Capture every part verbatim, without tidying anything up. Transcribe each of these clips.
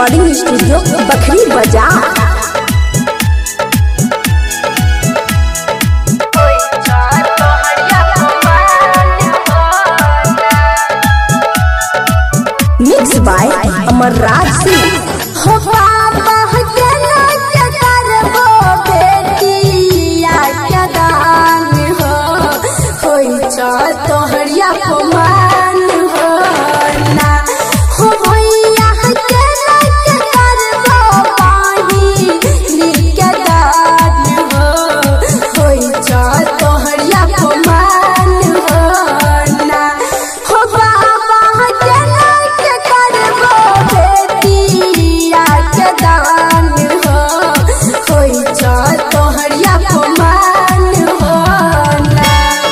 Recording studio Bakhri Bazar. Mix by Amarraj Singh. हो बाबा के नाच करबो बेटिया के दान हो होई छ तोहरिया फमान हो ना हो भैया के नाच करबो पाही के दान हो होई छ तोहरिया फमान हो ना हो बाबा के नाच करबो बेटिया के दान हो होई छ तोहरिया फमान हो ना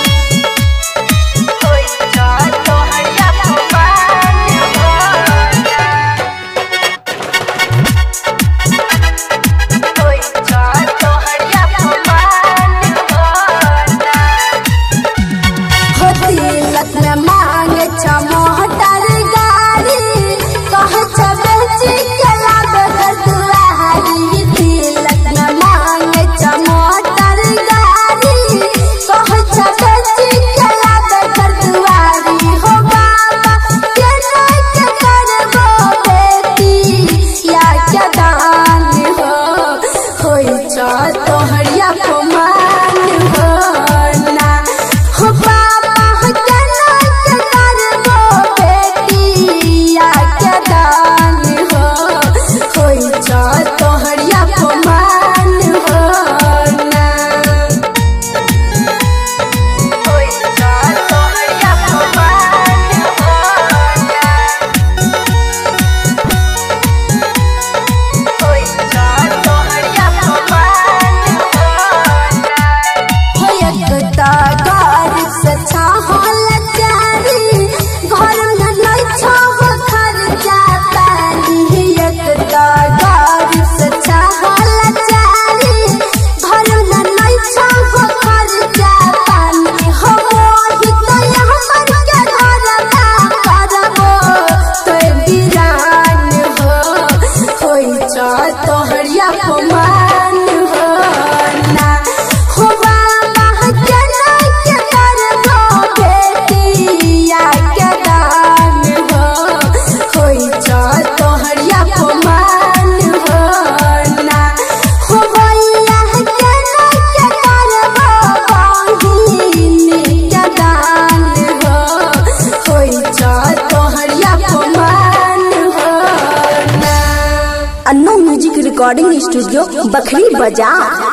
होई छ तोहरिया फमान हो ना होई छ तोहरिया फमान हो ना होती लत में मांग छ मोहटर गाड़ी कह छ बेची के लाभ कर दुआरी तिलक में मांग छ मोहटर गाड़ी कह छ बेची के लाभ कर दुआरी हो बाबा के नाच करबो बेटी या के दान हो होई छ तोहरिया फमान हो ना हो बाबा के नाच करबो बेटिया के दान हो होई छ तोहरिया फमान हो ना होई छ तोहरिया फमान हो ना होई छ तोहरिया फमान हो ना हो एकता गार से छाहल चारी घर में नहीं छाह खर्चा पानी एकता गार से छाहल चारी घर में नहीं छाह खर्चा पानी हो मोहि तो हमर के घर का करबो तो बिरान हो होई छ तोहरिया फमान हो ना हो बाबा के नाच करबो बेटिया के दान हो होई छ तोहरिया फमान हो ना हो भैया के नाच करबो बहिनी के दान हो होई छ तोहरिया फमान हो ना अन्नो म्यूजिक रिकॉर्डिंग स्टूडियो बखरी बाजार।